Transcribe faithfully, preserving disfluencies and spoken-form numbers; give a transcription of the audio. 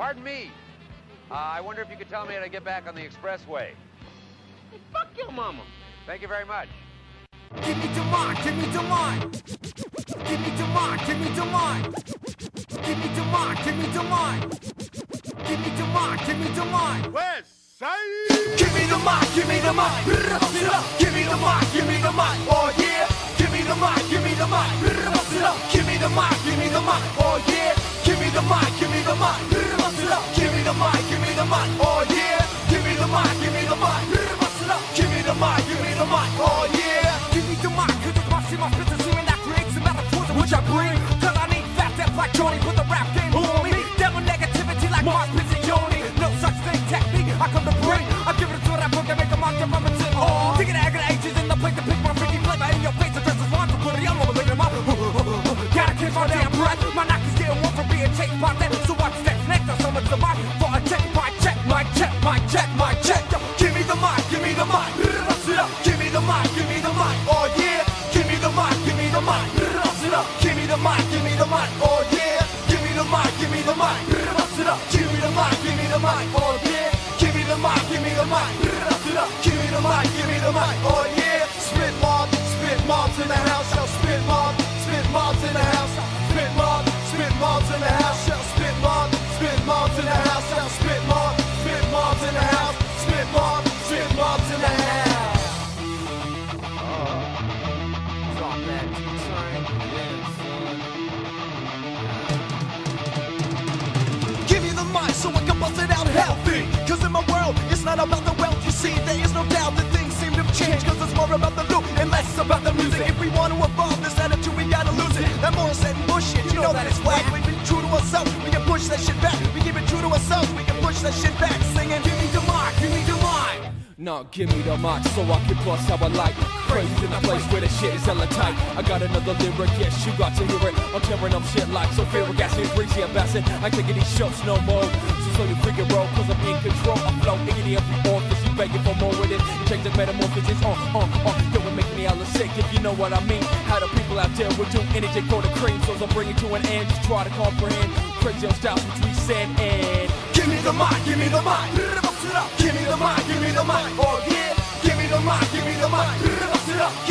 Pardon me. Uh, I wonder if you could tell me how to get back on the expressway. Hey, fuck your mama. Thank you very much. Give me the mic, give me the mic. Give me the mic, give me the mic. Give me the mic, give me the mic. Give me the mic, give me the mic. West Side. Give me the mic, give me the mic. Bust it up. Give me the mic, give me the mic. Oh yeah. Give me the mic, give me the mic. Bust it up. Give me the mic, give me the mic. Oh yeah. Give me the mic, give me the mic. Bust it up. Give me the mic, give me the mic. Oh yeah. Give me the mic, give me the mic. Bust it up. Give me the mic, give me the mic. Oh yeah. Give me the mic, cause it's my shit, my spit is semen that creates a metaphors in which I bring. Cause I need fat that black Johnny, put the rap game on me. Devil negativity like Mars, Pizzy, Yoni. No such thing, technique, I come to bring. I give it to that book and make a mock jump up and sit. Oh, taking the agony ages in the plate to pick my freaky flavor in your face. Address is one to put it on the living my. Gotta kiss my damn breath. My knock is getting one for being chased by that. So watch that next to someone to my. For a check, my check, my check, my check, my check. Yo, give me the mic, give me the mic. Bust it up. Give me the mic, give me the mic. Oh yeah. Give me the mic, give me the mic. Bust it up. Give me the mic, give me the mic. Oh yeah. Give me the mic, give me the mic. Bust it up. Give me the mic, give me the mic. Oh yeah. Give me the mic, give me the mic. Bust it up. Give me the mic, give me the mic. Oh yeah. Spit mob, spit mobs in the house. Yo, spit mob, spit mobs in the house. Spit mob, spit mobs in the house. Yo, spit mob, spit mobs in the house. Yo, spit mob, spit mobs in the house. Spit mob, spit mobs in the house. Drop that T-train, yeah, son. Give me the mic so I can bust it out healthy. Cause in my world, it's not about the wealth. You see, there is no doubt that things seem to change. Cause it's more about the loot and less about the music. If we want to evolve this attitude, we gotta lose it. That more said bullshit, you know that it's whack. We've been true to ourselves, we can push that shit back. We keep it true to ourselves, we can push that shit back. Singing, give me the mic, give me the mic. Nah, give me the mic so I can bust how I like. Crazy in the place where the shit is hella tight. I got another lyric, yes, you got to hear it. I'm tearing up shit like so fear, gassy and greasy and bassett. I ain't taking these shots no more. So slow you freaking roll, cause I'm in control. I flow in every orifice, you begging for more with it. You change the metamorphosis, uh, uh, uh. Yo, it make me hella sick if you know what I mean. How the people out there will do anything for the cream. So I'm bringing to an end, just try to comprehend. Crazy old styles which we said and give me the mic, give me the mic. Give me the mic, give me the mic. Oh yeah. Give me the mic, give me the mic. Bust it up.